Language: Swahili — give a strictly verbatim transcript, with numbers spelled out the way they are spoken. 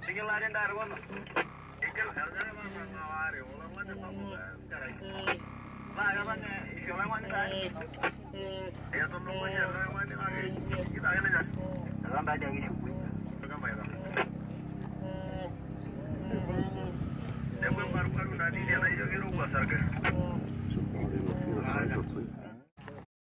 Tinggal ada yang darah mana? Tinggal harganya mana nawari? Ulang mana kamu sekarang? Lah, katanya, istilah mana kan? Ya, tolong aja, mana lagi? Kita akan aja. Dalam baca ini. Bukan bayar. Dia baru-baru tadi dia lagi jogi rumah sarga.